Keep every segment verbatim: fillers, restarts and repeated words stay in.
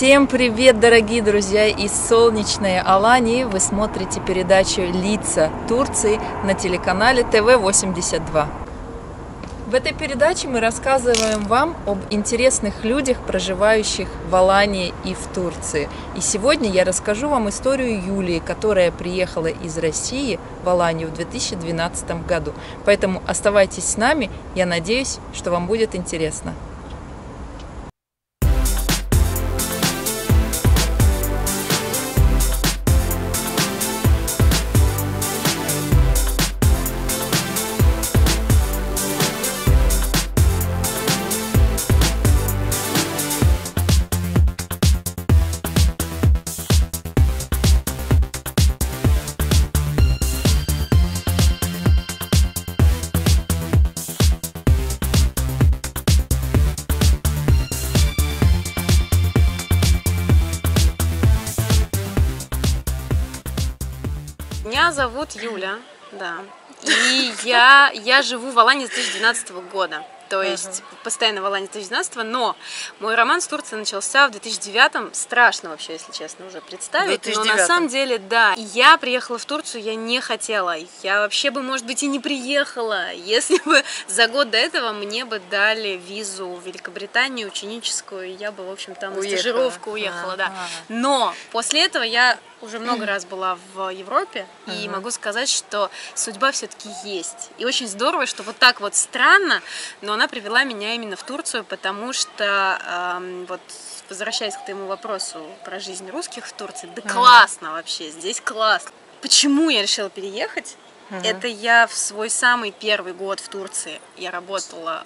Всем привет, дорогие друзья из солнечной Алании! Вы смотрите передачу «Лица Турции» на телеканале тэ вэ восемьдесят два. В этой передаче мы рассказываем вам об интересных людях, проживающих в Алании и в Турции. И сегодня я расскажу вам историю Юлии, которая приехала из России в Аланию в две тысячи двенадцатом году. Поэтому оставайтесь с нами, я надеюсь, что вам будет интересно. Меня зовут Юля, да, и я, я живу в Алании с две тысячи двенадцатого года, то есть uh-huh. постоянно в Алании с две тысячи двенадцатого, но мой роман с Турцией начался в две тысячи девятом, страшно вообще, если честно, уже представить, но на самом деле, да, я приехала в Турцию, я не хотела, я вообще бы, может быть, и не приехала, если бы за год до этого мне бы дали визу в Великобританию ученическую, и я бы, в общем, там на стажировку уехала, да, но после этого я уже много раз была в Европе, и uh-huh. могу сказать, что судьба все-таки есть. И очень здорово, что вот так вот странно, но она привела меня именно в Турцию, потому что, эм, вот, возвращаясь к твоему вопросу про жизнь русских в Турции, да uh-huh. классно вообще, здесь классно. Почему я решила переехать? Uh-huh. Это я в свой самый первый год в Турции, я работала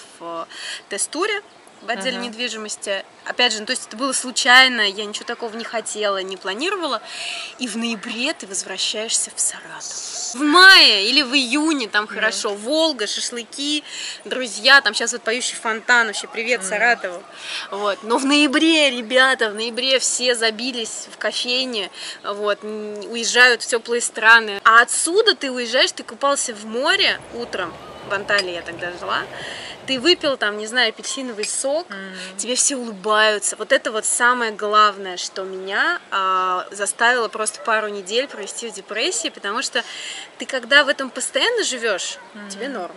в Тест-туре, в отделе uh-huh. недвижимости. Опять же, ну, то есть это было случайно, я ничего такого не хотела, не планировала. И в ноябре ты возвращаешься в Саратов. В мае или в июне там uh-huh. хорошо. Волга, шашлыки, друзья, там сейчас вот поющий фонтан, вообще привет uh-huh. Саратову. Вот. Но в ноябре, ребята, в ноябре все забились в кофейне, вот, уезжают в теплые страны. А отсюда ты уезжаешь, ты купался в море утром, в Анталии я тогда жила. Ты выпил там, не знаю, апельсиновый сок, mm-hmm. тебе все улыбаются. Вот это вот самое главное, что меня а, заставило просто пару недель провести в депрессии, потому что ты когда в этом постоянно живешь, mm-hmm. тебе норм.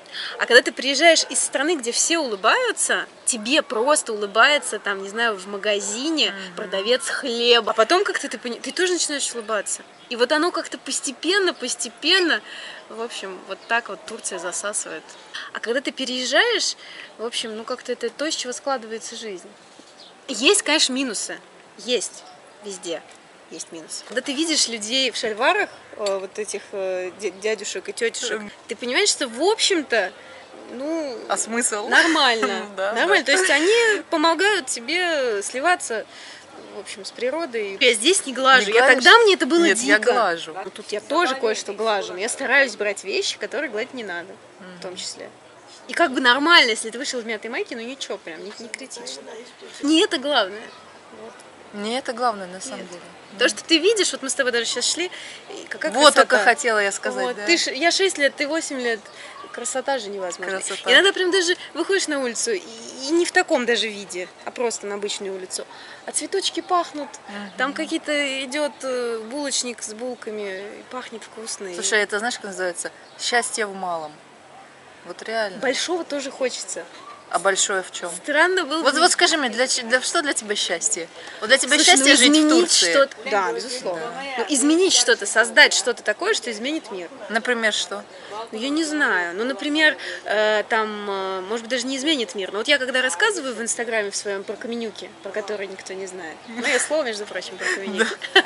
А когда ты приезжаешь из страны, где все улыбаются, тебе просто улыбается, там, не знаю, в магазине mm-hmm. продавец хлеба. А потом как-то ты, ты тоже начинаешь улыбаться. И вот оно как-то постепенно, постепенно, в общем, вот так вот Турция засасывает. А когда ты переезжаешь, в общем, ну как-то это то, из чего складывается жизнь. Есть, конечно, минусы. Есть. Везде есть минусы. Когда ты видишь людей в шальварах, вот этих дядюшек и тетюшек, ты понимаешь, что, в общем-то, ну... А смысл? Нормально. Нормально. То есть они помогают тебе сливаться, в общем, с природой. Я здесь не глажу. Не я тогда мне это было Нет, дико. Я глажу. Ну, тут я тоже кое-что глажу, но я стараюсь брать вещи, которые гладить не надо, mm-hmm. в том числе. И как бы нормально, если ты вышел в мятой майке, ну ничего, прям не, не критично. Не это главное. Вот. Не это главное на самом Нет. деле. То, что ты видишь, вот мы с тобой даже сейчас шли, какая вот красота. только хотела я сказать. Вот. Да. Ты, я шесть лет, ты восемь лет. Красота же невозможна. Красота. Иногда прям даже выходишь на улицу, и, и не в таком даже виде, а просто на обычную улицу. А цветочки пахнут, угу. там какие-то идет булочник с булками, и пахнет вкусно. Слушай, это знаешь, как называется? Счастье в малом. Вот реально. Большого тоже хочется. А большое в чем? Странно было. Вот, вот скажи мне, для, для, что для тебя счастье? Вот для тебя Слушай, счастье ну, жить в Турции? Что-то... Да, безусловно. Да. Ну, изменить что-то, создать что-то такое, что изменит мир. Например, что? Ну, я не знаю. Ну, например, э, там, э, может быть, даже не изменит мир. Но вот я когда рассказываю в Инстаграме в своем про каменюки, про которые никто не знает. Ну, я слово, между прочим, про каменюки.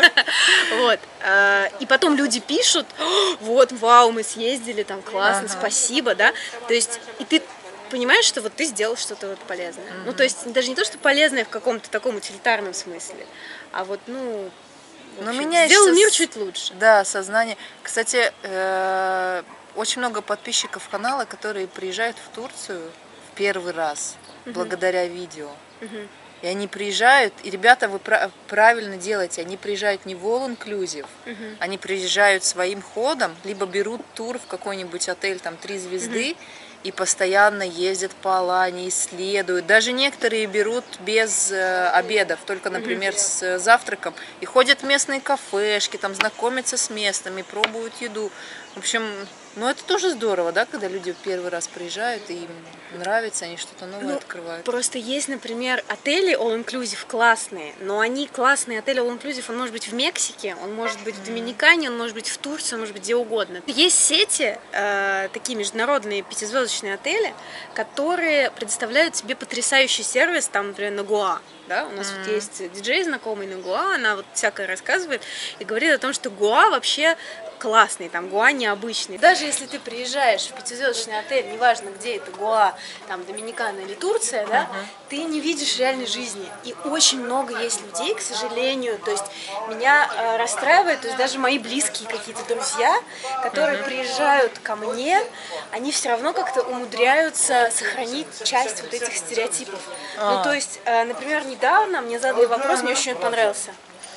Вот. И потом люди пишут, вот, вау, мы съездили, там, классно, спасибо, да. То есть, и ты понимаешь, что вот ты сделал что-то вот полезное. Mm-hmm. Ну, то есть, даже не то, что полезное в каком-то таком утилитарном смысле, а вот, ну, Но общем, сделал мир чуть лучше. Да, сознание. Кстати, э- очень много подписчиков канала, которые приезжают в Турцию в первый раз, mm-hmm. благодаря видео. Mm-hmm. И они приезжают, и ребята, вы правильно делаете, они приезжают не в all-inclusive, uh-huh. они приезжают своим ходом, либо берут тур в какой-нибудь отель, там, три звезды, uh-huh. и постоянно ездят по Алании, исследуют. Даже некоторые берут без э, обедов, только, например, с завтраком, и ходят в местные кафешки, там знакомятся с местными, пробуют еду. В общем, ну это тоже здорово, да, когда люди первый раз приезжают, и им нравится, они что-то новое Ну, открывают. Просто есть, например, отели all-inclusive классные, но они классные отели all-inclusive, он может быть в Мексике, он может быть в Доминикане, он может быть в Турции, он может быть где угодно. Есть сети, э, такие международные пятизвездочные отели, которые предоставляют тебе потрясающий сервис, там, например, на Гоа. Да? У нас mm-hmm. вот есть диджей знакомый на Гоа, она вот всякое рассказывает и говорит о том, что Гоа вообще классный, там Гоа необычный. Даже если ты приезжаешь в пятизвездочный отель, неважно где это, Гоа, там Доминикана или Турция, да, uh-huh. ты не видишь реальной жизни. И очень много есть людей, к сожалению, то есть меня э, расстраивает, то есть даже мои близкие какие-то друзья, которые uh-huh. приезжают ко мне, они все равно как-то умудряются сохранить часть вот этих стереотипов. Uh-huh. Ну то есть, э, например, недавно мне задали вопрос, мне очень понравился.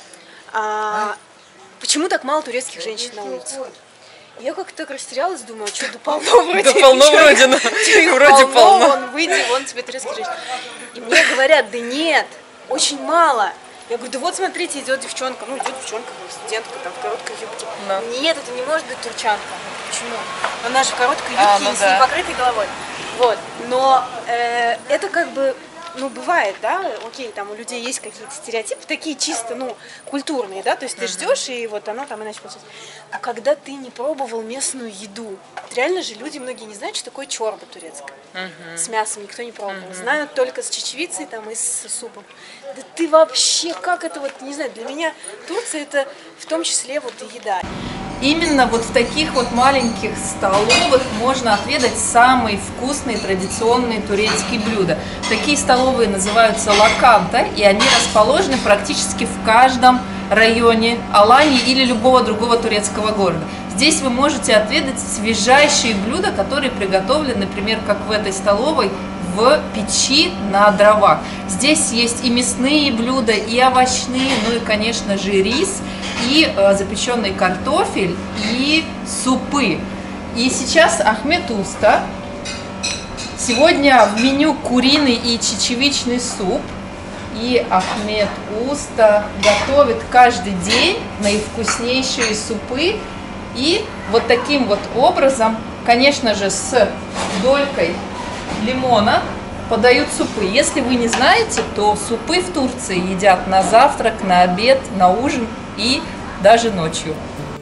А, почему так мало турецких женщин на улице? Я как-то так растерялась, думаю, а что, да полно вроде. Да полно вроде, вроде полно. Вон, выйди, вон тебе турецкие женщины. И мне говорят, да нет, очень мало. Я говорю, да вот смотрите, идет девчонка, ну идет девчонка, студентка, там в короткой юбке. Да. Нет, это не может быть турчанка. Почему? Она же в короткой юбке а, ну и да. с непокрытой головой. Вот, но э, это как бы... Ну, бывает, да, окей, там у людей есть какие-то стереотипы, такие чисто, ну, культурные, да, то есть ты ждешь, и вот оно там иначе получается. А когда ты не пробовал местную еду, реально же люди многие не знают, что такое чорба турецкая. Uh-huh. С мясом никто не пробовал. Uh-huh. Знают только с чечевицей там и с супом. Да ты вообще, как это вот, не знаю, для меня Турция это в том числе вот и еда. Именно вот в таких вот маленьких столовых можно отведать самые вкусные традиционные турецкие блюда. Такие столовые называются локанта, и они расположены практически в каждом районе Алании или любого другого турецкого города. Здесь вы можете отведать свежайшие блюда, которые приготовлены, например, как в этой столовой, в печи на дровах. Здесь есть и мясные блюда, и овощные, ну и, конечно же, рис, и э, запеченный картофель, и супы. И сейчас Ахмед Уста. Сегодня в меню куриный и чечевичный суп. И Ахмед Уста готовит каждый день наивкуснейшие супы. И вот таким вот образом, конечно же, с долькой лимона подают супы. Если вы не знаете, то супы в Турции едят на завтрак, на обед, на ужин и даже ночью.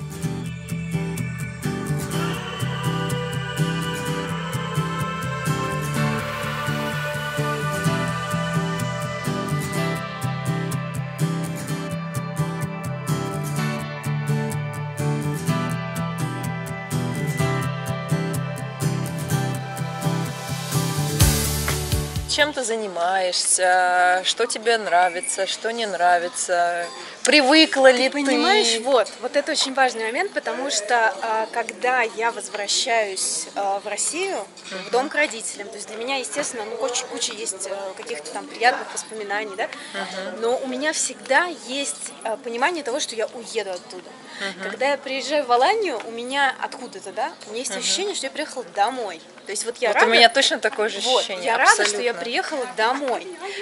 Чем ты занимаешься, что тебе нравится, что не нравится, привыкла ли ты? Понимаешь, вот, вот это очень важный момент, потому что когда я возвращаюсь в Россию, uh-huh. в дом к родителям, то есть для меня, естественно, ну, куча, куча есть каких-то там приятных воспоминаний, да, uh-huh. но у меня всегда есть понимание того, что я уеду оттуда. Uh-huh. Когда я приезжаю в Аланию, у меня откуда-то, да, у меня есть uh-huh. ощущение, что я приехала домой. То есть вот я вот рада, у меня точно такое же ощущение. Вот, я абсолютно. рада, что я приехала домой.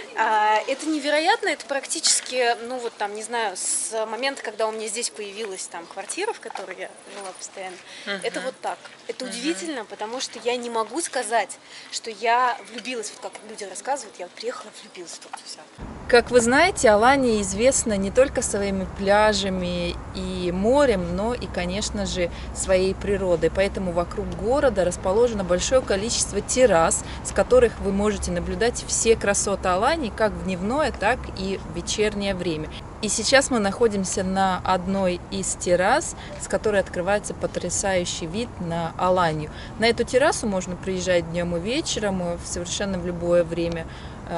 А, это невероятно, это практически, ну вот там, не знаю, с момента, когда у меня здесь появилась там квартира, в которой я жила постоянно, uh-huh. это вот так. Это uh-huh. удивительно, потому что я не могу сказать, что я влюбилась, вот как люди рассказывают, я вот приехала, влюбилась в Турцию. Все. Как вы знаете, Алания известна не только своими пляжами и морем, но и, конечно же, своей природой. Поэтому вокруг города расположено большое количество террас, с которых вы можете наблюдать все красоты Алании, как в дневное, так и в вечернее время. И сейчас мы находимся на одной из террас, с которой открывается потрясающий вид на Аланию. На эту террасу можно приезжать днем и вечером, совершенно в любое время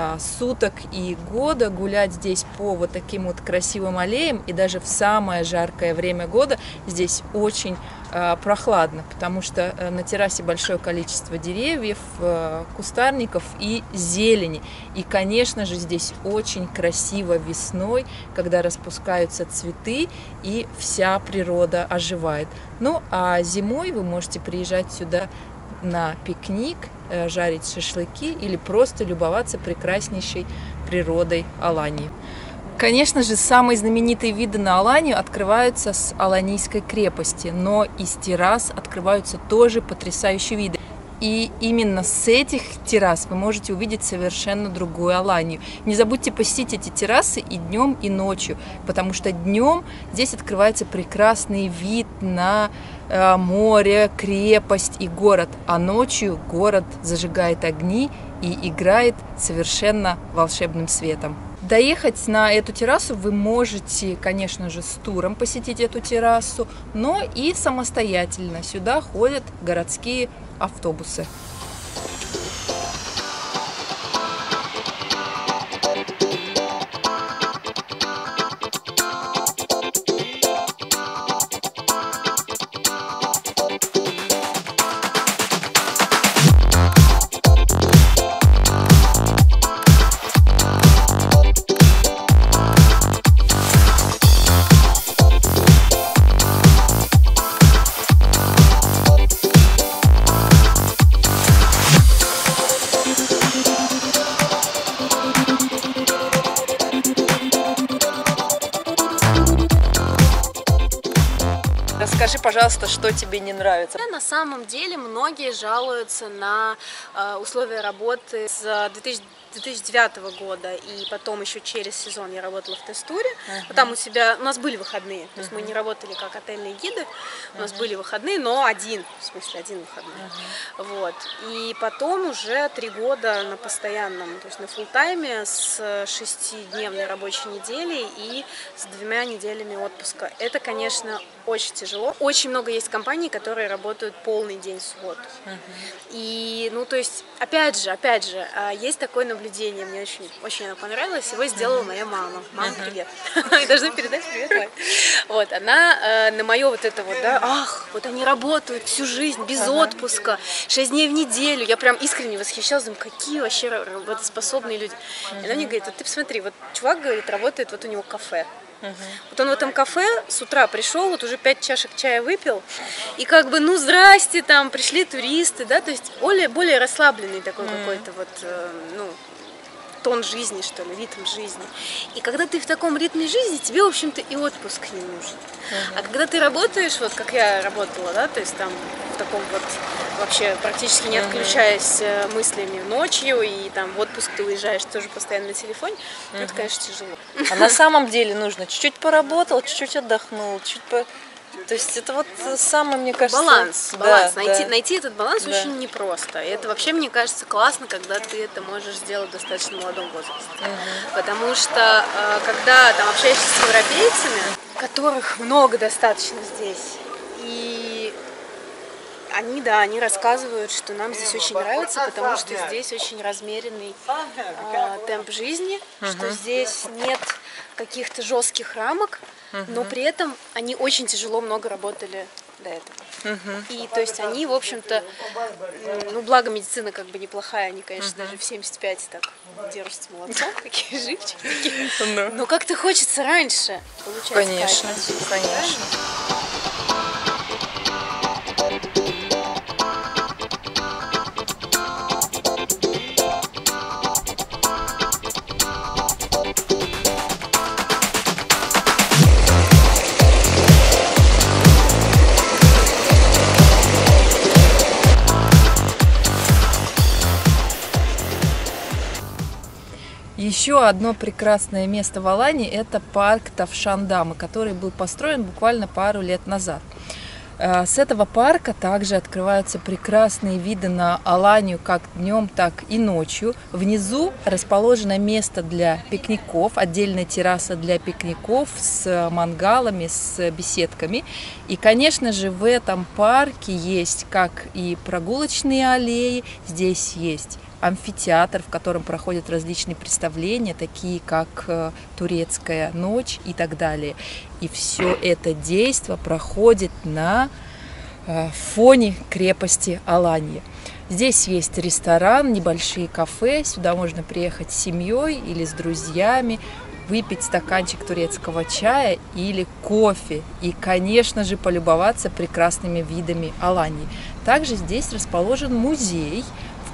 суток и года, гулять здесь по вот таким вот красивым аллеям, и даже в самое жаркое время года здесь очень э, прохладно, потому что на террасе большое количество деревьев, э, кустарников и зелени. И, конечно же, здесь очень красиво весной, когда распускаются цветы и вся природа оживает. Ну а зимой вы можете приезжать сюда на пикник жарить шашлыки или просто любоваться прекраснейшей природой Алании. Конечно же, самые знаменитые виды на Аланию открываются с Аланийской крепости, но из террас открываются тоже потрясающие виды. И именно с этих террас вы можете увидеть совершенно другую Аланию. Не забудьте посетить эти террасы и днем, и ночью, потому что днем здесь открывается прекрасный вид на э, море, крепость и город, а ночью город зажигает огни и играет совершенно волшебным светом. Доехать на эту террасу вы можете, конечно же, с туром посетить эту террасу, но и самостоятельно. Сюда ходят городские автобусы. Расскажи, пожалуйста, что тебе не нравится? На самом деле многие жалуются на э, условия работы с две тысячи девятого года, и потом еще через сезон я работала в Тест-туре. Uh-huh. Там у себя, у нас были выходные, то есть uh-huh. мы не работали как отельные гиды, у нас uh-huh. были выходные, но один, в смысле один выходной. Uh-huh. Вот. И потом уже три года на постоянном, то есть на фулл-тайме с шестидневной рабочей неделей и с двумя неделями отпуска. Это, конечно, очень тяжело. Очень много есть компаний, которые работают полный день в субботу. Uh-huh. И, ну, то есть, опять же, опять же, есть такое наблюдение, мне очень, очень оно понравилось, его сделала моя мама. Мама, uh-huh. привет. И должна передать привет маме. Вот, она на мое вот это вот, да, ах, вот они работают всю жизнь, без uh-huh. отпуска, шесть дней в неделю. Я прям искренне восхищалась, думаю, какие вообще работоспособные люди. Uh-huh. И она мне говорит, вот ты посмотри, вот чувак, говорит, работает, вот у него кафе. Uh-huh. Вот он в этом кафе с утра пришел, вот уже пять чашек чая выпил, и как бы, ну, здрасте, там, пришли туристы, да, то есть более, более расслабленный такой uh-huh. какой-то вот, э, ну, тон жизни, что ли, ритм жизни. И когда ты в таком ритме жизни, тебе, в общем-то, и отпуск не нужен. Uh-huh. А когда ты работаешь, вот как я работала, да, то есть там в таком вот, вообще практически не отключаясь uh-huh. мыслями ночью, и там в отпуск ты уезжаешь тоже постоянно на телефоне, uh-huh. это, конечно, тяжело. А на самом деле нужно чуть-чуть поработал, чуть-чуть отдохнул, чуть по... То есть это вот самое, мне кажется... Баланс, да, баланс. Да. Найти, найти этот баланс да. очень непросто. И это вообще, мне кажется, классно, когда ты это можешь сделать в достаточно молодом возрасте. Uh-huh. Потому что, когда там общаешься с европейцами, которых много достаточно здесь, и они, да, они рассказывают, что нам здесь очень нравится, потому что здесь очень размеренный э, темп жизни, uh-huh. что здесь нет каких-то жестких рамок, uh-huh. но при этом они очень тяжело много работали до этого. Uh-huh. И то есть они, в общем-то, ну, благо медицина как бы неплохая, они, конечно, uh-huh. даже в семьдесят пять так держатся молодцом, какие живчики. Uh-huh. Но как-то хочется раньше получать. Конечно, конечно. Еще одно прекрасное место в Алании – это парк Тавшан-Дамы, который был построен буквально пару лет назад. С этого парка также открываются прекрасные виды на Аланию как днем, так и ночью. Внизу расположено место для пикников, отдельная терраса для пикников с мангалами, с беседками. И, конечно же, в этом парке есть как и прогулочные аллеи, здесь есть амфитеатр, в котором проходят различные представления, такие как турецкая ночь и так далее. И все это действо проходит на фоне крепости Аланья. Здесь есть ресторан, небольшие кафе, сюда можно приехать с семьей или с друзьями, выпить стаканчик турецкого чая или кофе и, конечно же, полюбоваться прекрасными видами Аланьи. Также здесь расположен музей, в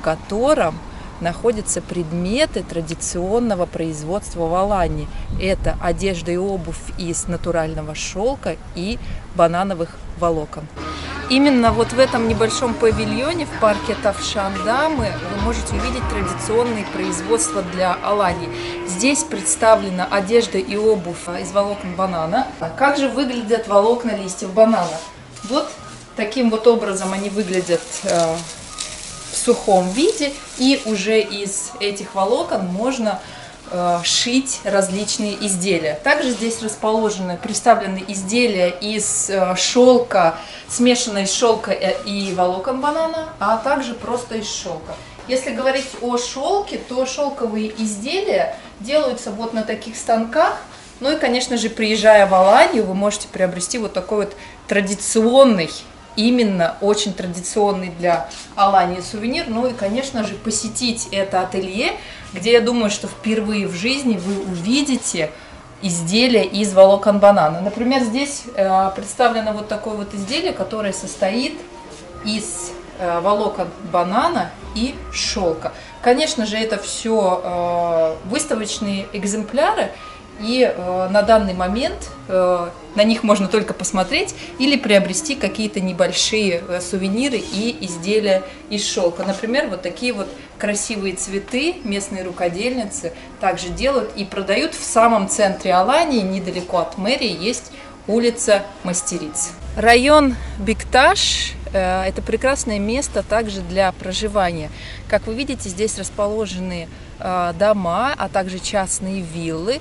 котором находятся предметы традиционного производства в Алании. Это одежда и обувь из натурального шелка и банановых волокон. Именно вот в этом небольшом павильоне в парке Тавшан-Дамы вы можете увидеть традиционные производства для Алании. Здесь представлена одежда и обувь из волокон банана. Как же выглядят волокна листьев банана? Вот таким вот образом они выглядят э, в сухом виде, и уже из этих волокон можно э, шить различные изделия. Также здесь расположены, представлены изделия из э, шелка, смешанной из шелка и волокон банана, а также просто из шелка. Если говорить о шелке, то шелковые изделия делаются вот на таких станках. Ну и, конечно же, приезжая в Аланию, вы можете приобрести вот такой вот традиционный, именно очень традиционный для Алании сувенир. Ну и, конечно же, посетить это ателье, где, я думаю, что впервые в жизни вы увидите изделия из волокон банана. Например, здесь э, представлено вот такое вот изделие, которое состоит из э, волокон банана и шелка. Конечно же, это все э, выставочные экземпляры, и э, на данный момент э, на них можно только посмотреть или приобрести какие-то небольшие э, сувениры и изделия из шелка. Например, вот такие вот красивые цветы местные рукодельницы также делают и продают в самом центре Алании, недалеко от мэрии, есть улица Мастериц. Район Бекташ – это прекрасное место также для проживания. Как вы видите, здесь расположены дома, а также частные виллы.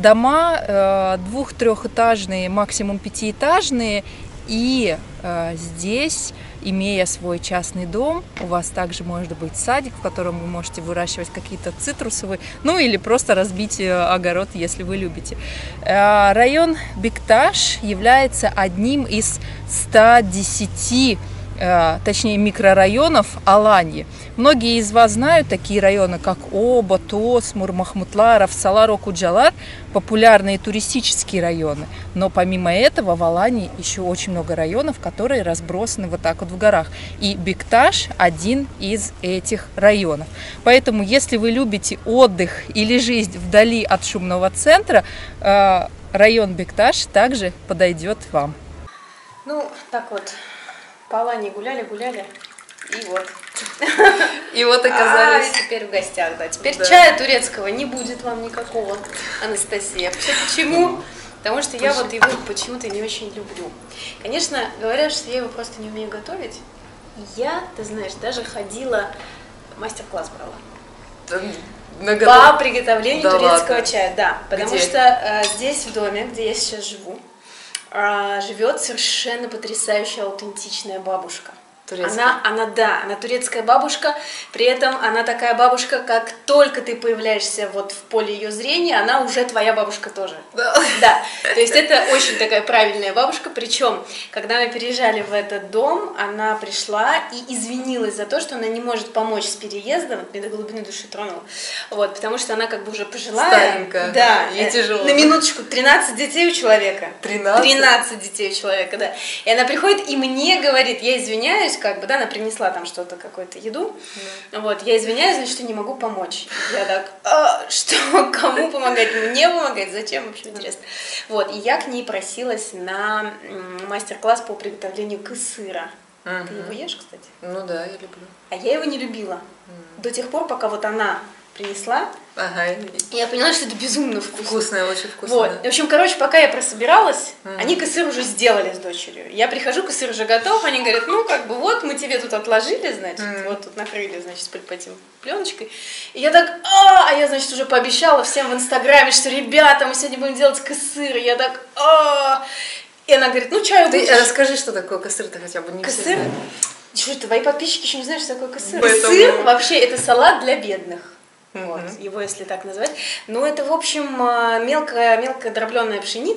Дома двух-трехэтажные, максимум пятиэтажные. И здесь, имея свой частный дом, у вас также может быть садик, в котором вы можете выращивать какие-то цитрусовые, ну или просто разбить огород, если вы любите. Район Бекташ является одним из ста десяти, точнее, микрорайонов Алании. Многие из вас знают такие районы, как Оба, Тосмур, Махмутларов, Салар, Окуджалар, популярные туристические районы. Но помимо этого в Алании еще очень много районов, которые разбросаны вот так вот в горах. И Бекташ один из этих районов. Поэтому, если вы любите отдых или жизнь вдали от шумного центра, район Бекташ также подойдет вам. Ну, так вот. По Алании гуляли, гуляли, и вот. И вот оказались. А, и теперь в гостях, да. Теперь да. Чая турецкого не будет вам никакого, Анастасия. Все почему? Потому что я вот его почему-то не очень люблю. Конечно, говорят, что я его просто не умею готовить. И я, ты знаешь, даже ходила, мастер-класс брала. Да, по приготовлению да турецкого ладно. чая, да. Потому Где? что э, здесь, в доме, где я сейчас живу, живет совершенно потрясающая аутентичная бабушка. Она, она, да, она турецкая бабушка, при этом она такая бабушка, как только ты появляешься вот в поле ее зрения, она уже твоя бабушка тоже. Да. Да, то есть это очень такая правильная бабушка, причем, когда мы переезжали в этот дом, она пришла и извинилась за то, что она не может помочь с переездом, мне до глубины души тронула, вот, потому что она как бы уже пожилая. Старенькая, да, ей тяжело. На минуточку, тринадцать детей у человека. тринадцать? тринадцать детей у человека, да. И она приходит и мне говорит, я извиняюсь, как бы, да, она принесла там что-то, какую-то еду, mm. вот, я извиняюсь, значит, что не могу помочь. Я так, а, что, кому помогать? Мне помогать? Зачем, вообще интересно? Вот, и я к ней просилась на мастер-класс по приготовлению кысыра. Mm-hmm. Ты его ешь, кстати? Ну да, я люблю. А я его не любила. Mm. До тех пор, пока вот она принесла, ага. и я поняла, что это безумно вкусно. Вкусное, очень вкусно. Вот. В общем, короче, пока я прособиралась, mm-hmm. они кысыр уже сделали с дочерью. Я прихожу, кысыр уже готов, они говорят, ну, как бы, вот, мы тебе тут отложили, значит, mm-hmm. вот тут накрыли, значит, по этим пленочкой. И я так, а, а я, значит, уже пообещала всем в Инстаграме, что, ребята, мы сегодня будем делать кысыр. И я так, а, и она говорит, ну, чаю будешь? Ты расскажи, что такое кысыр-то хотя бы не Кысыр? Что, твои подписчики еще не знают, что такое кысыр? Кысыр, вообще, это салат для бедных. Вот, mm-hmm. его, если так назвать. Ну, это, в общем, мелкая, мелкая дробленая пшеница,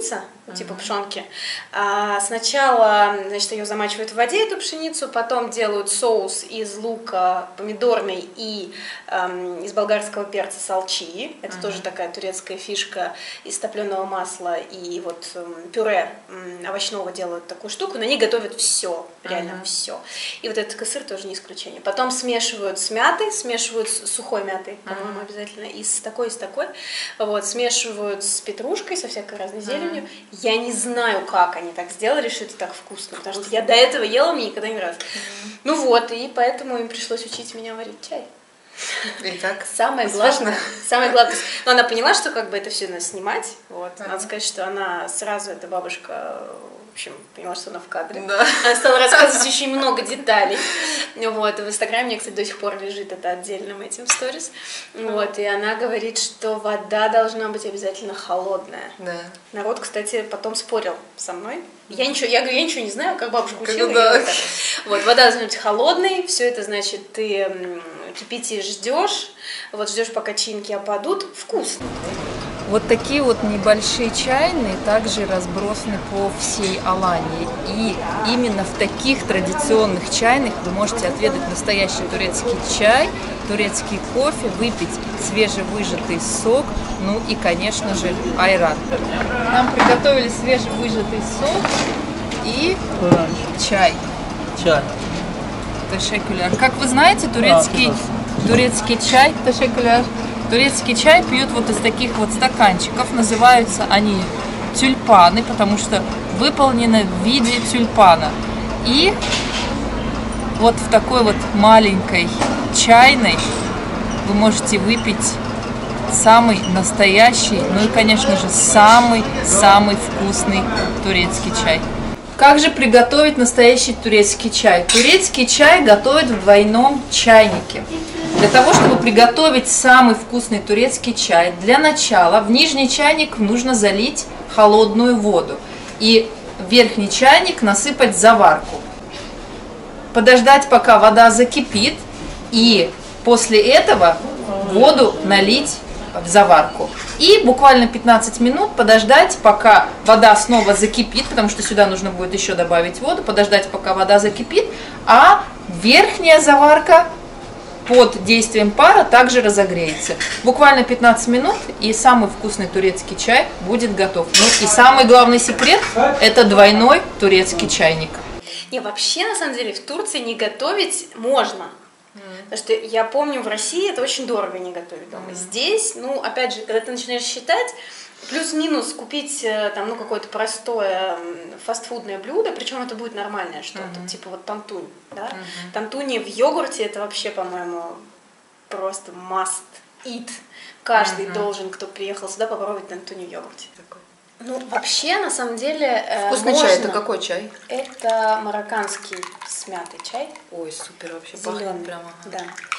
uh-huh. типа пшенки. А, сначала, значит, ее замачивают в воде, эту пшеницу, потом делают соус из лука помидорный и эм, из болгарского перца салчи. Это uh-huh. тоже такая турецкая фишка, из топленого масла и вот эм, пюре эм, овощного делают такую штуку. На ней готовят все, реально uh-huh. все. И вот этот кысыр тоже не исключение. Потом смешивают с мятой, смешивают с сухой мятой, по-моему, uh-huh. обязательно, и с такой, и с такой. Вот, смешивают с петрушкой, со всякой разной зеленью. Uh-huh. Я не знаю, как они так сделали, что это так вкусно, потому вкусно. Что я до этого ела, мне никогда не раз. Uh-huh. Ну вот, и поэтому им пришлось учить меня варить чай. Итак, самое главное, самое главное, но она поняла, что как бы это все надо снимать, вот, uh-huh. надо сказать, что она сразу, эта бабушка, в общем, поняла, что она в кадре. Да. Она стала рассказывать очень много деталей. Вот. В Инстаграме мне, кстати, до сих пор лежит это отдельным этим сторис. Вот. И она говорит, что вода должна быть обязательно холодная. Да. Народ, кстати, потом спорил со мной. Я ничего, я говорю, я ничего не знаю, как бабушка учила. Да. Вот, вот, вода должна быть холодной, все это значит, ты кипятишь, ждешь, вот ждешь, пока чаинки опадут, вкусно. Вот такие вот небольшие чайные также разбросаны по всей Алании. И именно в таких традиционных чайных вы можете отведать настоящий турецкий чай, турецкий кофе, выпить свежевыжатый сок, ну и, конечно же, айран. Нам приготовили свежевыжатый сок и чай. Чай. Тешекуляр. Как вы знаете, турецкий, турецкий чай, тешекуляр, турецкий чай пьют вот из таких вот стаканчиков. Называются они тюльпаны, потому что выполнены в виде тюльпана. И вот в такой вот маленькой чайной вы можете выпить самый настоящий, ну и, конечно же, самый-самый вкусный турецкий чай. Как же приготовить настоящий турецкий чай? Турецкий чай готовят в двойном чайнике. Для того, чтобы приготовить самый вкусный турецкий чай, для начала в нижний чайник нужно залить холодную воду и в верхний чайник насыпать заварку. Подождать, пока вода закипит, и после этого воду налить в заварку. И буквально пятнадцать минут подождать, пока вода снова закипит, потому что сюда нужно будет еще добавить воду, подождать, пока вода закипит, а верхняя заварка под действием пара также разогреется. Буквально пятнадцать минут, и самый вкусный турецкий чай будет готов. Ну и самый главный секрет – это двойной турецкий чайник. Не, вообще, на самом деле, в Турции не готовить можно. Mm. Потому что я помню, в России это очень дорого не готовить дома. Mm. Здесь, ну, опять же, когда ты начинаешь считать, плюс-минус купить там, ну, какое-то простое фастфудное блюдо, причем это будет нормальное что-то, mm-hmm. типа вот тантунь, да? Mm-hmm. Тантуни в йогурте, это вообще, по-моему, просто must eat. Каждый mm-hmm. должен, кто приехал сюда, попробовать тантуни в йогурте. Такой. Ну, вообще, на самом деле, вкусный можно. Чай, это какой чай? Это марокканский с мятой чай. Ой, супер, вообще пахнет прямо. Да.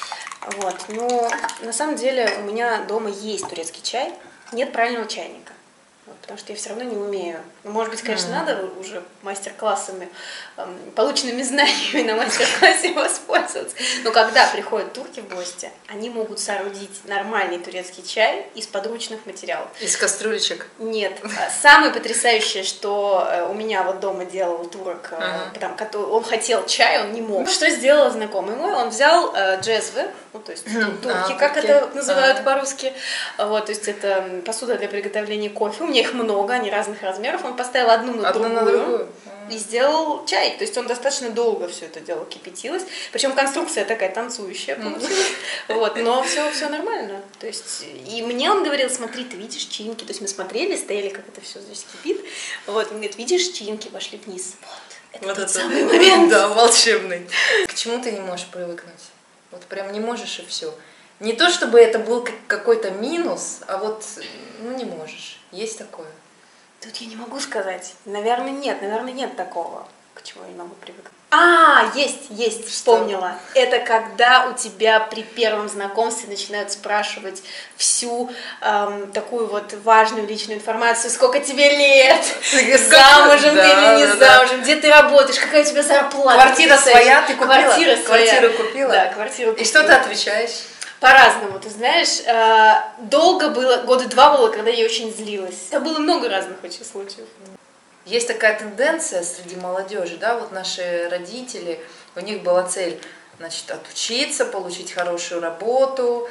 Вот, но на самом деле у меня дома есть турецкий чай. Нет правильного чайника, вот, потому что я все равно не умею. Ну, может быть, конечно, mm-hmm. надо уже мастер-классами, эм, полученными знаниями на мастер-классе воспользоваться. Но когда приходят турки в гости, они могут соорудить нормальный турецкий чай из подручных материалов. Из кастрюлечек? Нет. Самое потрясающее, что у меня вот дома делал турок, uh-huh. там, он хотел чай, он не мог. Что сделал знакомый мой? Он взял э, джезвы, ну, то есть турки, а, как окей. это называют а. по-русски. Вот, то есть это посуда для приготовления кофе. У меня их много, они разных размеров. Он поставил одну на одну другую, на другую и сделал чай. То есть он достаточно долго все это дело кипятилось. Причем конструкция такая танцующая получилась. Вот, но все, все нормально. То есть, и мне он говорил, смотри, ты видишь чаинки. То есть мы смотрели, стояли, как это все здесь кипит. Вот, он говорит, видишь, чаинки пошли вниз. Вот, это вот тот это самый момент. Да, волшебный. К чему ты не можешь привыкнуть? Вот прям не можешь и все. Не то, чтобы это был какой-то минус, а вот, ну, не можешь. Есть такое? Тут я не могу сказать. Наверное, нет. Наверное, нет такого, к чему я не могу привыкнуть. А, есть, есть, вспомнила. Что? Это когда у тебя при первом знакомстве начинают спрашивать всю эм, такую вот важную личную информацию, сколько тебе лет, замужем ты или не замужем, где ты работаешь, какая у тебя зарплата. Квартира своя, ты купила? Квартира своя. Квартиру купила? Да, квартиру купила. И что ты отвечаешь? По-разному, ты знаешь, долго было, года два было, когда я очень злилась. Это было много разных очень случаев. Есть такая тенденция среди молодежи, да, вот наши родители, у них была цель, значит, отучиться, получить хорошую работу,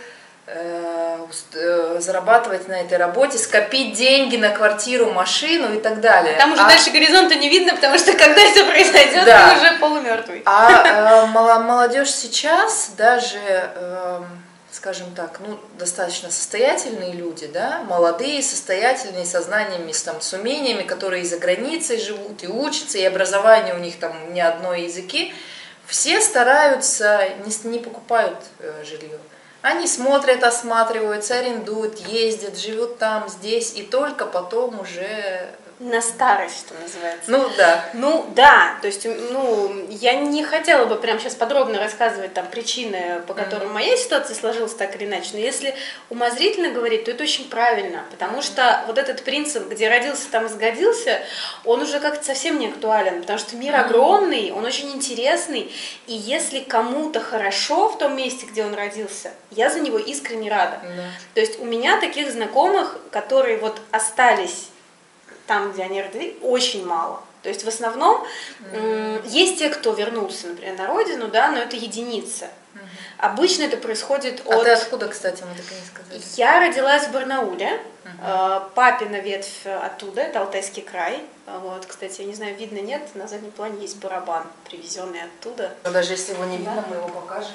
зарабатывать на этой работе, скопить деньги на квартиру, машину и так далее. Там уже а... дальше горизонта не видно, потому что когда это произойдет, да. Ты уже полумертвый. А э, молодежь сейчас даже, э, скажем так, ну, достаточно состоятельные люди, да, молодые, состоятельные, со знаниями, там, с умениями, которые и за границей живут, и учатся, и образование у них там не одно языки, все стараются, не, не покупают э, жилье. Они смотрят, осматриваются, арендуют, ездят, живут там, здесь, и только потом уже... На старость, что называется. Ну, да. Ну, да, то есть, ну, я не хотела бы прямо сейчас подробно рассказывать там причины, по которым mm-hmm. моя ситуация сложилась так или иначе, но если умозрительно говорить, то это очень правильно, потому mm-hmm. что вот этот принцип, где родился, там и сгодился, он уже как-то совсем не актуален, потому что мир mm-hmm. огромный, он очень интересный, и если кому-то хорошо в том месте, где он родился, я за него искренне рада. Mm-hmm. То есть у меня таких знакомых, которые вот остались там, где они родились, очень мало. То есть в основном mm-hmm. есть те, кто вернулся, например, на родину, да, но это единицы. Mm-hmm. Обычно это происходит а от... А ты откуда, кстати, мы так и не сказали? Я родилась в Барнауле, mm-hmm. папина ветвь оттуда, это Алтайский край. Вот, кстати, я не знаю, видно, нет, на заднем плане есть барабан, привезенный оттуда. Но даже если его не видно, да. мы его покажем.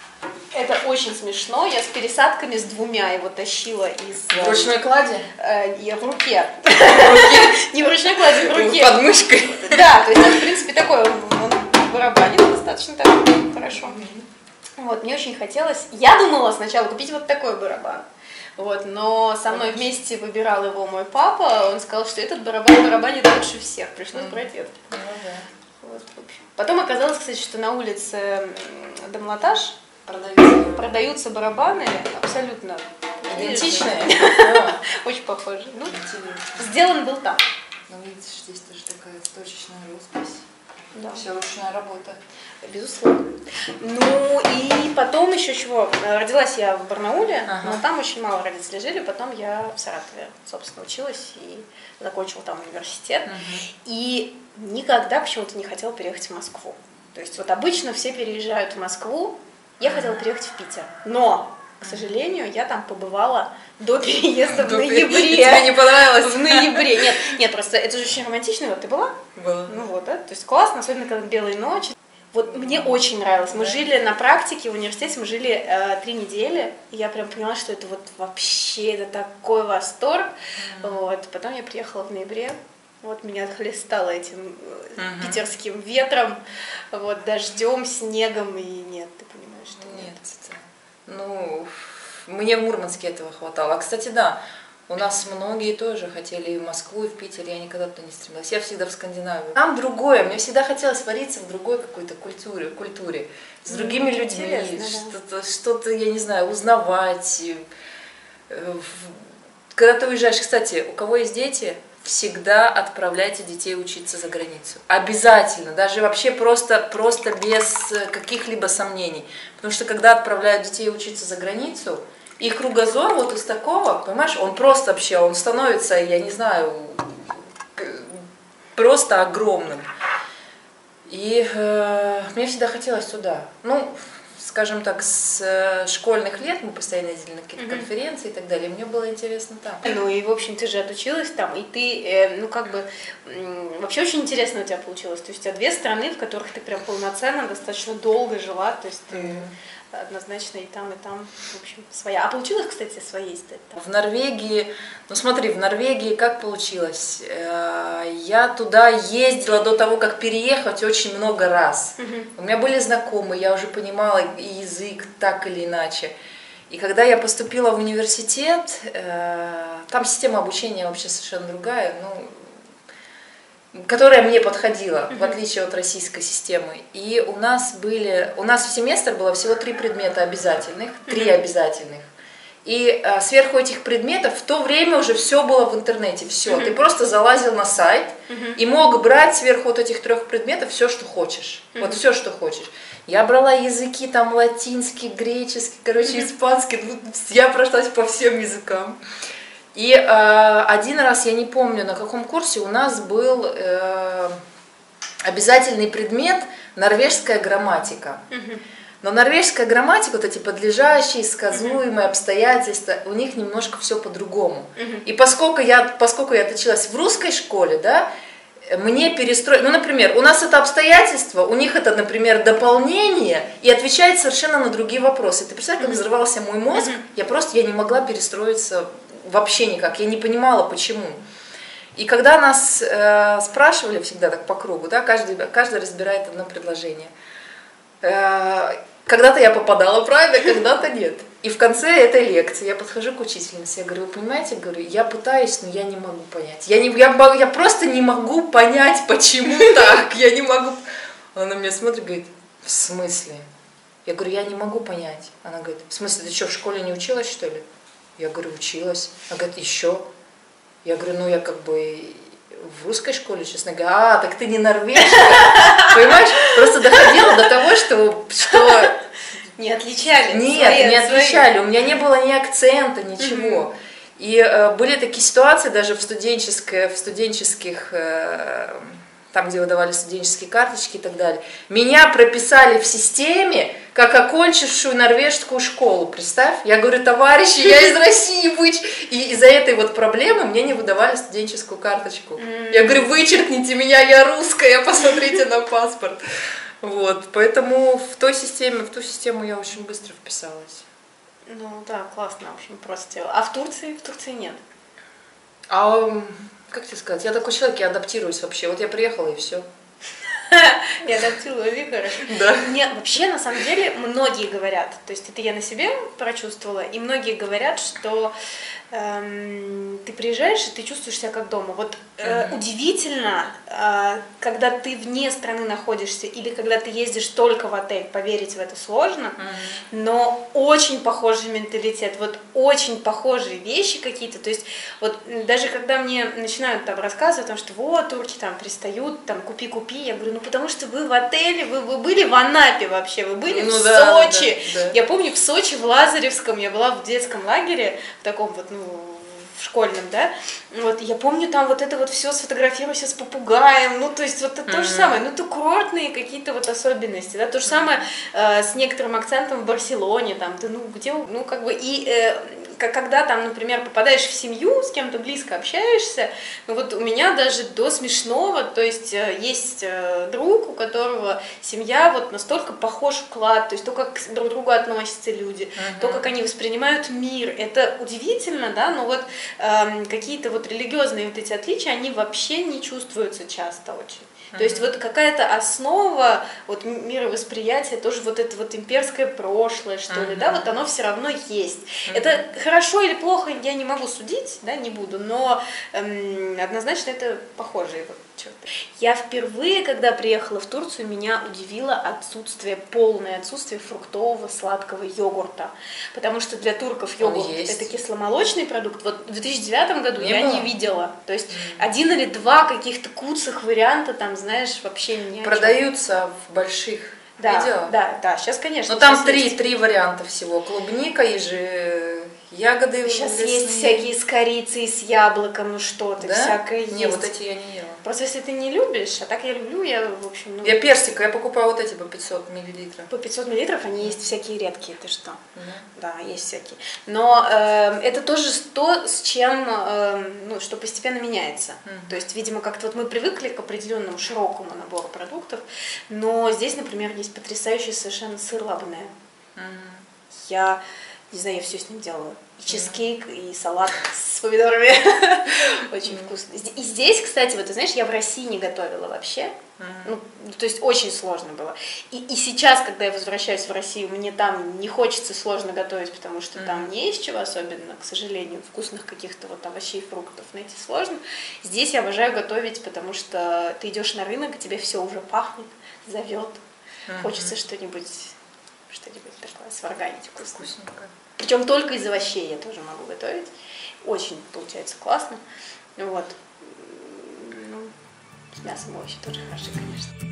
Это очень смешно. Я с пересадками с двумя его тащила из... В ручной кладе? Э, я в руке. Не в ручной кладе, в руке. Под мышкой? Да, то есть он, в принципе, такой, он барабанит достаточно так хорошо. Вот, мне очень хотелось... Я думала сначала купить вот такой барабан. Вот, но со мной вместе выбирал его мой папа. Он сказал, что этот барабан барабанит лучше всех. Пришлось брать этот. Вот, потом оказалось, кстати, что на улице Домлатаж Продаются. Продаются барабаны абсолютно идентичные, очень похожие. Ну, сделан был там. Ну, видишь, здесь тоже такая точечная роспись. Да. Все ручная работа. Безусловно. Ну и потом еще чего. Родилась я в Барнауле, ага. но там очень мало родителей жили. Потом я в Саратове, собственно, училась и закончила там университет. Ага. И никогда почему-то не хотела переехать в Москву. То есть вот обычно все переезжают в Москву. Я хотела переехать в Питер, но, к сожалению, я там побывала до переезда в ноябре. Тебе не понравилось? В ноябре. Нет, нет, просто это же очень романтично. Вот ты была? Была. Ну вот, да, то есть классно, особенно когда белые ночи. Вот мне очень нравилось. Мы жили на практике в университете, мы жили э, три недели, и я прям поняла, что это вот вообще, это такой восторг. Mm-hmm. Вот, потом я приехала в ноябре. Вот меня хлестало этим uh-huh. питерским ветром, вот, дождем, снегом, и нет, ты понимаешь, что нет. Нет. Ну, мне в Мурманске этого хватало. А, кстати, да, у нас многие тоже хотели и в Москву, и в Питер, я никогда туда не стремилась. Я всегда в Скандинавию. Там другое, мне всегда хотелось вариться в другой какой-то культуре, культуре с другими mm, людьми, что-то, да. что-то, я не знаю, узнавать. Когда ты уезжаешь, кстати, у кого есть дети, всегда отправляйте детей учиться за границу. Обязательно, даже вообще просто, просто без каких-либо сомнений. Потому что когда отправляют детей учиться за границу, их кругозор вот из такого, понимаешь, он просто вообще, он становится, я не знаю, просто огромным. И э, мне всегда хотелось туда. Ну, скажем так, с школьных лет мы постоянно ездили на какие-то mm-hmm. конференции и так далее, мне было интересно там. Ну и, в общем, ты же отучилась там, и ты, э, ну как бы, э, вообще очень интересно у тебя получилось. То есть у тебя две страны, в которых ты прям полноценно, достаточно долго жила, то есть ты mm-hmm. однозначно и там, и там, в общем, своя. А получилось, кстати, своей стать там? В Норвегии, ну смотри, в Норвегии как получилось? Я туда ездила до того, как переехать, очень много раз. Uh-huh. У меня были знакомые, я уже понимала и язык так или иначе. И когда я поступила в университет, там система обучения вообще совершенно другая, ну, которая мне подходила, uh-huh. в отличие от российской системы. И у нас были, у нас в семестр было всего три предмета обязательных, три uh-huh. обязательных. И а, сверху этих предметов в то время уже все было в интернете, все. Mm-hmm. Ты просто залазил на сайт mm-hmm. и мог брать сверху вот этих трех предметов все, что хочешь. Mm-hmm. Вот все, что хочешь. Я брала языки там латинский, греческий, короче, mm-hmm. испанский. Я прошлась по всем языкам. И э, один раз, я не помню, на каком курсе у нас был э, обязательный предмет норвежская грамматика. Mm-hmm. Но норвежская грамматика, вот эти подлежащие, сказуемые, обстоятельства, у них немножко все по-другому. Uh-huh. И поскольку я, поскольку я отучилась в русской школе, да, мне перестроить, ну, например, у нас это обстоятельство, у них это, например, дополнение, и отвечает совершенно на другие вопросы. Ты представляешь, как взрывался мой мозг, uh-huh. я просто, я не могла перестроиться вообще никак, я не понимала, почему. И когда нас э, спрашивали всегда так по кругу, да, каждый, каждый разбирает одно предложение, э, когда-то я попадала правильно, когда-то нет. И в конце этой лекции я подхожу к учительнице, я говорю, вы понимаете, говорю, я пытаюсь, но я не могу понять. Я, не, я, я просто не могу понять, почему так. Я не могу. Она на меня смотрит, говорит, в смысле? Я говорю, я не могу понять. Она говорит, в смысле, ты что, в школе не училась, что ли? Я говорю, училась. Она говорит, еще? Я говорю, ну я как бы в русской школе, честно говоря. А, так ты не норвежка. Понимаешь? Просто доходило до того, что... что... Не отличали? Нет, свои, не отличали. Свои. У меня не было ни акцента, ничего. Mm-hmm. И э, были такие ситуации даже в, студенческих, в студенческих, э, там, где выдавали студенческие карточки и так далее. Меня прописали в системе, как окончившую норвежскую школу. Представь, я говорю, товарищи, я из России, выч... И из-за этой вот проблемы мне не выдавали студенческую карточку. Mm-hmm. Я говорю, вычеркните меня, я русская, посмотрите на паспорт. Вот, поэтому в той системе, в ту систему я очень быстро вписалась. Ну да, классно, в общем, просто дело. А в Турции? В Турции нет. А, как тебе сказать, я такой человек, я адаптируюсь вообще. Вот я приехала и все. Я адаптирую, Вика. Да. Нет, вообще, на самом деле, многие говорят, то есть это я на себе прочувствовала, и многие говорят, что эм, ты приезжаешь, и ты чувствуешь себя как дома. Вот э, mm-hmm. удивительно, э, когда ты вне страны находишься, или когда ты ездишь только в отель, поверить в это сложно, mm-hmm. но очень похожий менталитет, вот очень похожие вещи какие-то, то есть вот даже когда мне начинают там рассказывать о том, что вот, турки там пристают, там купи-купи, я говорю, ну потому что вы в отеле, вы, вы были в Анапе вообще, вы были ну, в да, Сочи. Да, да. Я помню, в Сочи, в Лазаревском, я была в детском лагере, в таком вот, ну, в школьном, да, вот, я помню там вот это вот все сфотографируйся с попугаем, ну, то есть вот это mm-hmm. то же самое, ну, это курортные какие-то вот особенности, да, то же самое э, с некоторым акцентом в Барселоне, там, ты, ну, где, ну, как бы, и э, когда там, например, попадаешь в семью, с кем-то близко общаешься, ну вот у меня даже до смешного, то есть есть друг, у которого семья вот настолько похож вклад, то есть то, как друг к другу относятся люди, uh-huh. то, как они воспринимают мир, это удивительно, да, но вот э, какие-то вот религиозные вот эти отличия, они вообще не чувствуются часто очень. То есть вот какая-то основа вот мировосприятия, тоже вот это вот имперское прошлое, что uh-huh. ли, да, вот оно все равно есть. Uh-huh. Это хорошо или плохо, я не могу судить, да, не буду, но эм, однозначно это похожие вот черты. Я впервые, когда приехала в Турцию, меня удивило отсутствие, полное отсутствие фруктового сладкого йогурта, потому что для турков йогурт это кисломолочный продукт. Вот в две тысячи девятом году не я было. не видела, то есть mm. один или два каких-то куцых варианта там, знаешь, вообще не продаются в больших. Да, видела? да, да, сейчас, конечно. Но там три, три варианта всего. Клубника, ежи, ягоды. Сейчас лесные. Есть всякие с корицей, с яблоком, ну что ты, да? всякое Не, есть. вот эти я не ела. Просто если ты не любишь, а так я люблю, я, в общем, ну... Я персика, я покупаю вот эти по пятьсот миллилитров. По пятьсот миллилитров они есть всякие редкие, ты что? Mm-hmm. Да, есть всякие. Но э, это тоже то, с чем, э, ну, что постепенно меняется. Mm-hmm. То есть, видимо, как-то вот мы привыкли к определенному широкому набору продуктов, но здесь, например, есть потрясающий совершенно сыр лабне. Mm-hmm. Я... Не знаю, я все с ним делаю. И чизкейк, mm-hmm. и салат с помидорами. Очень mm-hmm. вкусно. И здесь, кстати, вот ты знаешь, я в России не готовила вообще. Mm-hmm. Ну, то есть очень сложно было. И, и сейчас, когда я возвращаюсь в Россию, мне там не хочется сложно готовить, потому что mm-hmm. там не из чего особенно, к сожалению, вкусных каких-то вот овощей, фруктов найти сложно. Здесь я обожаю готовить, потому что ты идешь на рынок, и тебе все уже пахнет, зовет. Mm-hmm. Хочется что-нибудь что-нибудь такое сварганить вкусно. Вкусненько. Причем только из овощей я тоже могу готовить. Очень получается классно. Вот. Ну, с мясом овощи тоже хороши, конечно.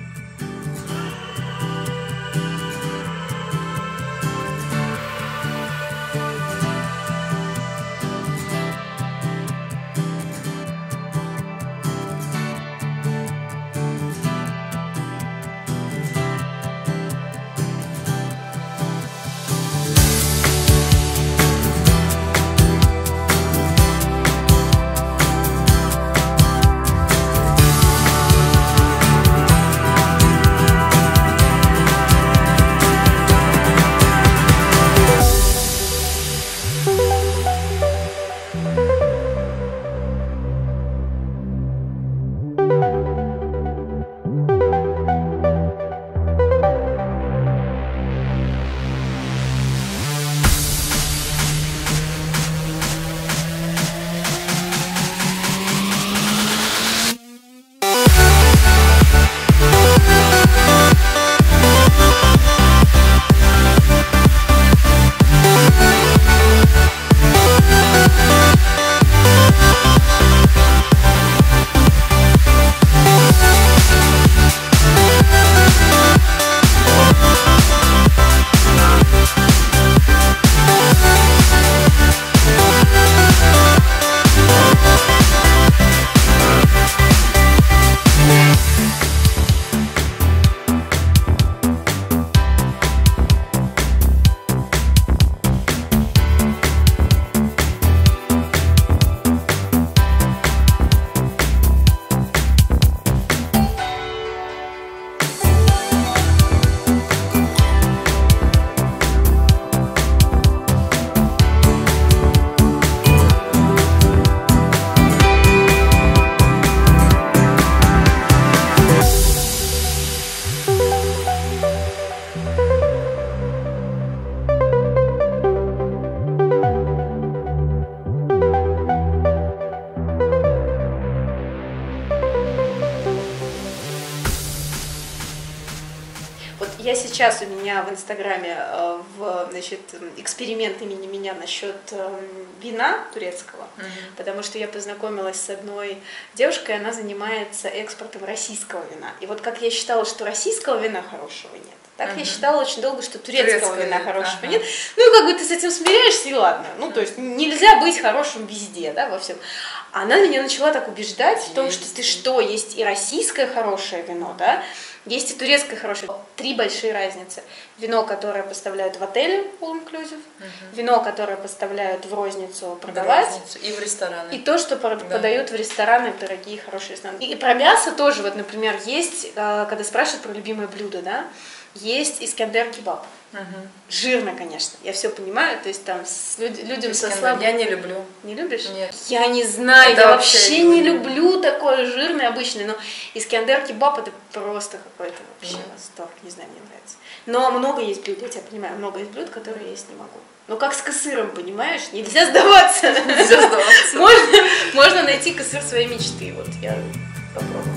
Я сейчас у меня в Инстаграме э, в, значит, эксперимент имени меня насчет э, вина турецкого, угу. Потому что я познакомилась с одной девушкой, она занимается экспортом российского вина. И вот как я считала, что российского вина хорошего нет, так угу. Я считала очень долго, что турецкого Турецкое, вина хорошего ага. нет. Ну и как бы ты с этим смиряешься, и ладно. Ну то есть нельзя быть хорошим везде, да, во всем. Она меня начала так убеждать есть. В том, что ты что, есть и российское хорошее вино, да, есть и турецкое хорошее. Три большие разницы. Вино, которое поставляют в отеле, all-inclusive, угу. Вино, которое поставляют в розницу продавать. В розницу. И в рестораны. И то, что да. Подают в рестораны, дорогие, хорошие рестораны. И про мясо тоже, вот, например, есть, когда спрашивают про любимое блюдо, да, есть искандер-кебаб. Угу. Жирно, конечно, я все понимаю, то есть там с люд, людям со слабым... Я не люблю. Не любишь? Нет. Я не знаю, это я вообще, вообще не люблю. люблю такое жирное, обычное, но искандер-кебаб это просто какой-то вообще mm. восторг, не знаю, мне нравится. Но много есть блюд, я тебя понимаю, много есть блюд, которые я есть не могу. Ну как с косыром, понимаешь, нельзя сдаваться. Нельзя сдаваться. Можно, можно найти косыр своей мечты, вот я попробую.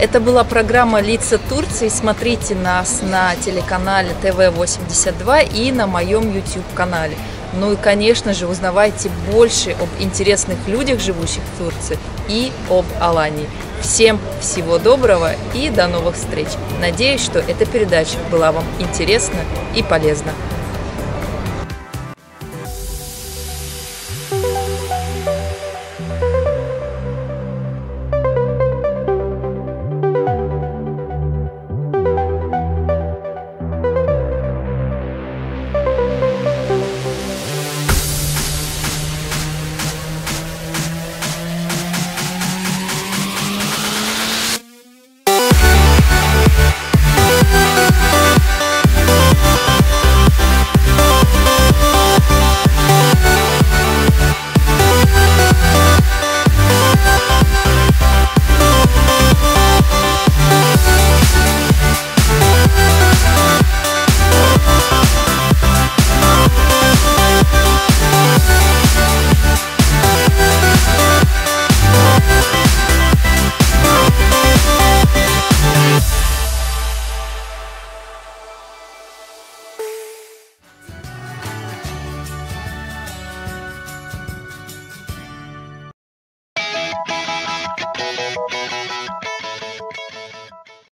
Это была программа «Лица Турции». Смотрите нас на телеканале тэ вэ восемьдесят два и на моем YouTube-канале. Ну и, конечно же, узнавайте больше об интересных людях, живущих в Турции, и об Алании. Всем всего доброго и до новых встреч. Надеюсь, что эта передача была вам интересна и полезна.